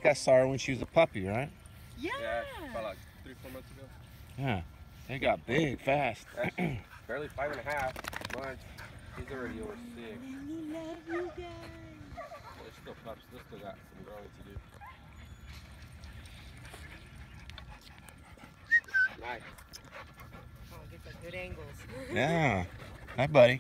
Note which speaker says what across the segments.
Speaker 1: think I saw her when she was a puppy, right?
Speaker 2: Yeah.
Speaker 3: Yeah, about like 3-4 months ago.
Speaker 1: Yeah. They got big fast.
Speaker 3: Actually, barely 5.5 months. He's already over 6.
Speaker 2: I love you guys.
Speaker 3: They're still pups. They still got some growing to do. Nice.
Speaker 2: Oh, get some good angles.
Speaker 1: Yeah. Hi, buddy.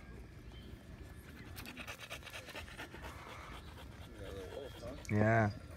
Speaker 1: Yeah.